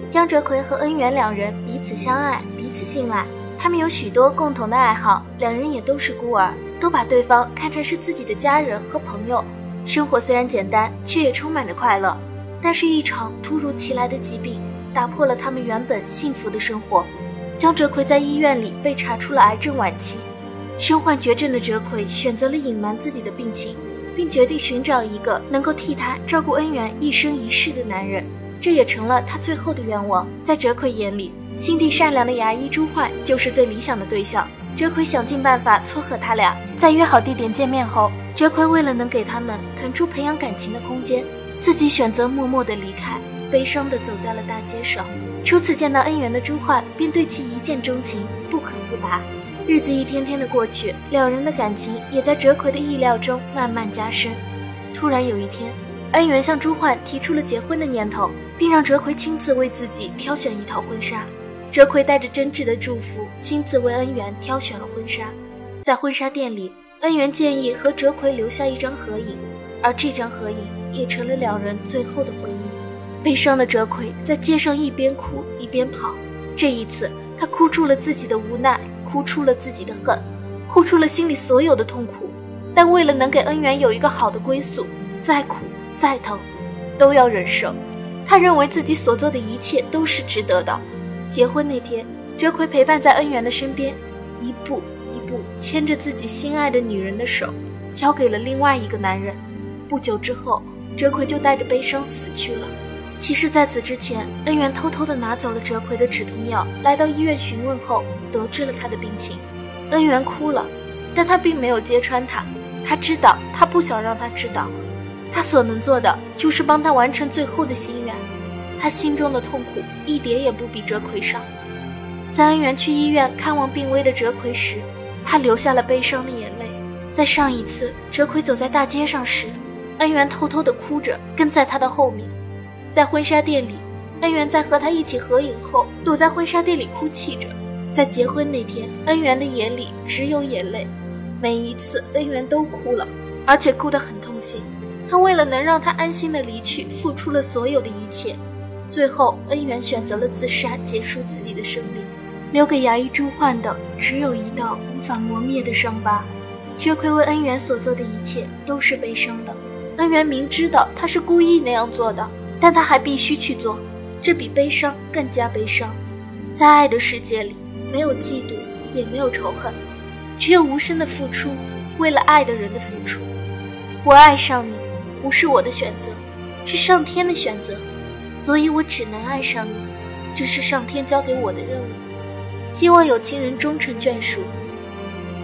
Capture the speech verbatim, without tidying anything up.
江哲奎和恩元两人彼此相爱，彼此信赖，他们有许多共同的爱好，两人也都是孤儿，都把对方看成是自己的家人和朋友。生活虽然简单，却也充满着快乐。但是一场突如其来的疾病打破了他们原本幸福的生活。江哲奎在医院里被查出了癌症晚期，身患绝症的哲奎选择了隐瞒自己的病情，并决定寻找一个能够替他照顾恩元一生一世的男人，这也成了他最后的愿望。在哲奎眼里，心地善良的牙医朱焕就是最理想的对象。哲奎想尽办法撮合他俩，在约好地点见面后，哲奎为了能给他们腾出培养感情的空间，自己选择默默地离开，悲伤地走在了大街上。初次见到恩元的朱焕便对其一见钟情，不可自拔。日子一天天的过去，两人的感情也在哲奎的意料中慢慢加深。突然有一天，恩元向朱焕提出了结婚的念头，并让哲奎亲自为自己挑选一套婚纱。哲奎带着真挚的祝福，亲自为恩元挑选了婚纱。在婚纱店里，恩元建议和哲奎留下一张合影，而这张合影也成了两人最后的回忆。悲伤的哲奎在街上一边哭一边跑，这一次他哭出了自己的无奈，哭出了自己的恨，哭出了心里所有的痛苦。但为了能给恩元有一个好的归宿，再苦再疼都要忍受。他认为自己所做的一切都是值得的。结婚那天，哲奎陪伴在恩元的身边，一步一步牵着自己心爱的女人的手，交给了另外一个男人。不久之后，哲奎就带着悲伤死去了。其实在此之前，恩元偷偷地拿走了哲奎的止痛药，来到医院询问后得知了他的病情。恩元哭了，但他并没有揭穿他，他知道他不想让他知道，他所能做的就是帮他完成最后的心愿。他心中的痛苦一点也不比哲奎少。在恩元去医院看望病危的哲奎时，他流下了悲伤的眼泪。在上一次哲奎走在大街上时，恩元偷偷地哭着跟在他的后面。在婚纱店里，恩元在和他一起合影后躲在婚纱店里哭泣着。在结婚那天，恩元的眼里只有眼泪，每一次恩元都哭了，而且哭得很痛心。他为了能让他安心的离去，付出了所有的一切。最后恩元选择了自杀，结束自己的生命，留给牙医朱焕的只有一道无法磨灭的伤疤。哲奎为恩元所做的一切都是悲伤的，恩元明知道他是故意那样做的，但他还必须去做，这比悲伤更加悲伤。在爱的世界里，没有嫉妒，也没有仇恨，只有无声的付出，为了爱的人的付出。我爱上你，不是我的选择，是上天的选择，所以我只能爱上你，这是上天交给我的任务。希望有情人终成眷属，